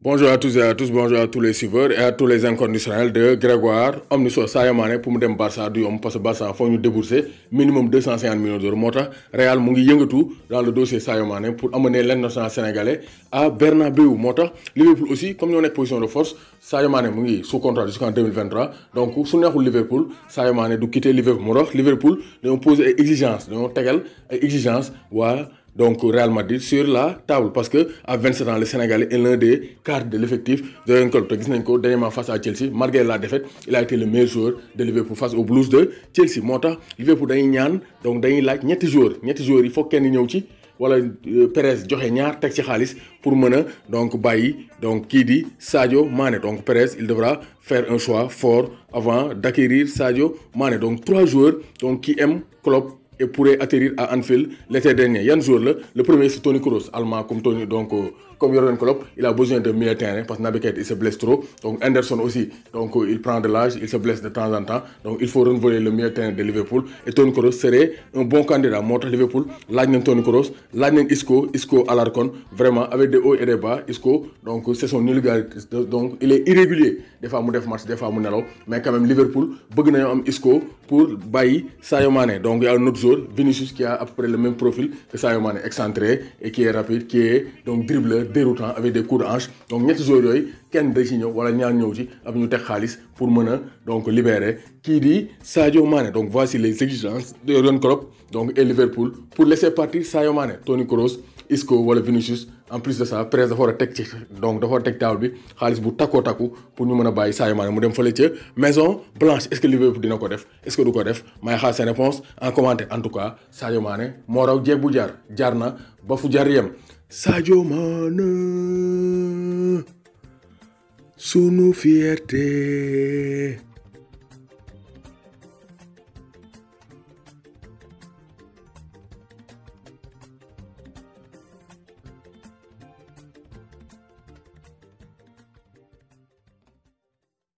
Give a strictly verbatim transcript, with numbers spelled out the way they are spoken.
Bonjour à tous et à tous, bonjour à tous les suiveurs et à tous les inconditionnels de Grégoire Omnisso Sadio Mané pour mu dem Barça du yomb parce que Barça faut ñu débourser minimum deux cent cinquante millions d'euros moo tax Real mu ngi yëngatu dans le dossier Sadio Mané pour amener l'international sénégalais à Bernabéu moo tax Liverpool aussi comme ñoo nekk position de force Sadio Mané mu ngi sous contrat jusqu'en deux mille vingt-trois donc su neexul Liverpool Sadio Mané du quitter Liverpool moo tax Liverpool dañoo poser ay exigences dañoo tegal ay exigences waa donc Real Madrid sur la table parce que à vingt-sept ans le Sénégalais est l'un des cadres de l'effectif de Jürgen Klopp te gis nañ ko dernièrement face à Chelsea malgré la défaite il a été le meilleur joueur de Liverpool face aux Blues de Chelsea moo tax Liverpool dañuy ñaan donc dañuy laaj ñetti joueurs ñetti joueurs yi foog kenn ñëw ci wala Perez joxe ñaar teg ci xaalis pour mën a donc bàyyi donc kii di Sadio Mané donc Perez il devra faire un choix fort avant d'acquérir Sadio Mané donc trois joueurs donc qui aiment Klopp et pourrait atterrir à Anfield l'été dernier. Yann jour là, le premier c'est Toni Kroos, allemand comme Toni donc euh, comme Jürgen Klopp, il a besoin de milieu terrain parce que Naby Keita il se blesse trop. Donc Henderson aussi, donc euh, il prend de l'âge, il se blesse de temps en temps. Donc il faut renouveler le milieu terrain de Liverpool et Toni Kroos serait un bon candidat. Moo tax Liverpool laaj nañ Toni Kroos, laaj nañ Isco, Isco Alarcon, vraiment avec des hauts et des bas. Isco donc c'est son irrégularité donc il est irrégulier. Des fois mu def match, des fois mu nelaw, mais quand même Liverpool bëgg nañu am Isco pour bàyyi Sadio Mané. Donc il y a un autre joueur Vinicius qui a à peu près le même profil que Sadio Mané, excentré et qui est rapide, qui est donc dribbleur, déroutant avec des coups de hanche. Donc ñetti joueurs yooyu kenn da ci ñëw wala ñaar ñëw ci ab ñu teg xaalis pour mën a donc libérer kii di Sadio Mané. Donc voici les exigences de Jürgen Klopp donc et Liverpool pour laisser partir Sadio Mané, Toni Kroos, Isco wala Vinicius. En plus de ça Perez dafa war a teg ci donc dafa war a teg table bi xaalis bu takkoo takku pour ñu mën a bàyyi Sadio Mané mu dem fële ca Maison Blanche est-ce que Liverpool dina ko def est-ce que du ko def may xaar seen réponse en commentaire en tout cas Sadio Mané moo raw jeeg bu jaar jaar na ba fu jaar yem Sadio Mané sunu fierté